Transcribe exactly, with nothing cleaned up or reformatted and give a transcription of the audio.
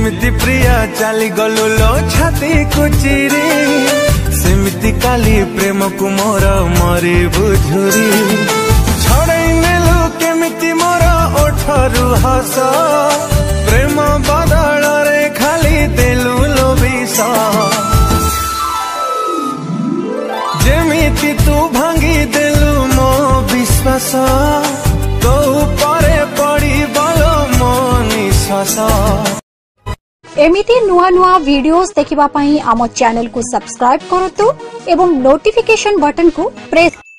जेमिति प्रिया चली गलु लो छाती को चिरी सेमिति काली प्रेम को मोर मरी बुझुरी छड़ाई नेलु केमिति मोर ओठरु हस प्रेम बदल रे खाली देलु लो विष जेमिति तू भांगी देलु मो विश्वास तो परे पड़ी बलो मो निश्वास। एमिति नुआ नुआ वीडियोस देखिबा पई आम चैनल को सब्सक्राइब करतु एवं नोटिफिकेशन बटन को प्रेस